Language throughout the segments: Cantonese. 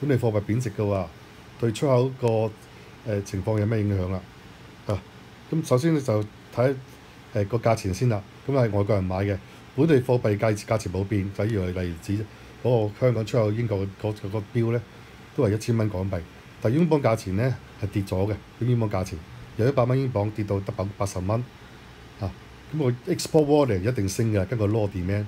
本地貨幣貶值嘅話，對出口個情況有咩影響啦？咁首先咧就睇個價錢先啦。咁係外國人買嘅本地貨幣價錢冇變，例如指嗰個香港出口英國個標咧都係1000蚊港幣，但係英鎊價錢咧係跌咗嘅，英鎊價錢由100蚊英鎊跌到得80蚊。咁個 export volume 一定升嘅，根據 law demand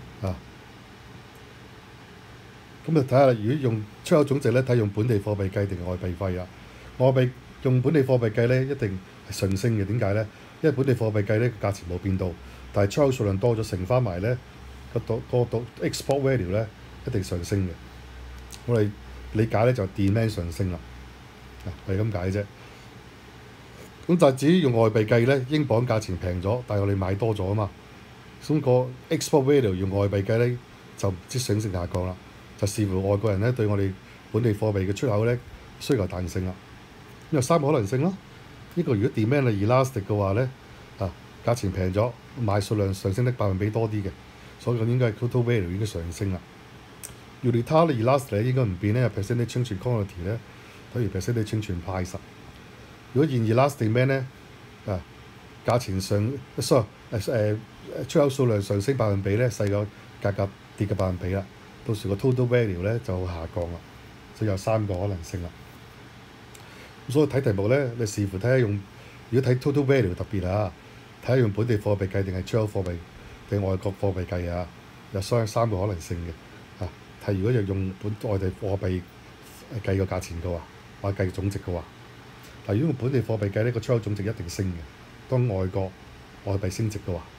咁就睇下，如果用出口總值咧，睇用本地貨幣計定外幣計啊？外幣用本地貨幣計咧，一定係上升嘅。點解咧？因為本地貨幣計咧價錢冇變到，但係出口數量多咗，乘翻埋咧個 export value 咧一定上升嘅。我哋理解咧就 demand 上升啦，係咁解啫。咁但係至於用外幣計咧，英鎊價錢平咗，但係我哋買多咗啊嘛。咁個 export value 用外幣計咧就唔知上升下降啦。就視乎外國人咧對我哋本地貨幣嘅出口咧需求彈性啦。咁有3個可能性咯。呢個如果 demand 係 elastic 嘅話咧，價錢平咗，買數量上升得百分比多啲嘅，所以應該係 total value 應該上升啦。utility elastic 咧應該唔變咧，percentage change in quantity 咧等於 percentage change in price。如果現 elastic demand 咧價錢上出口數量上升百分比咧細過價格跌嘅百分比啦。到時個 total value 咧就下降啦，所以有3個可能性啦。咁所以睇題目咧，你視乎睇下用，如果睇 total value 特別睇下用本地貨幣計定係出口貨幣定外國貨幣計有3個可能性嘅。睇如果就用外地貨幣計個價錢嘅話，或者計總值嘅話，但如果用本地貨幣計呢個出口總值一定升嘅。當外國外幣升值嘅話，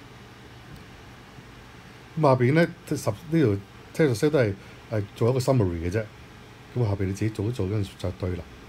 咁下邊咧呢條。Texas 都係做一個 summary 嘅啫，咁後邊你自己做一做嗰陣就對啦。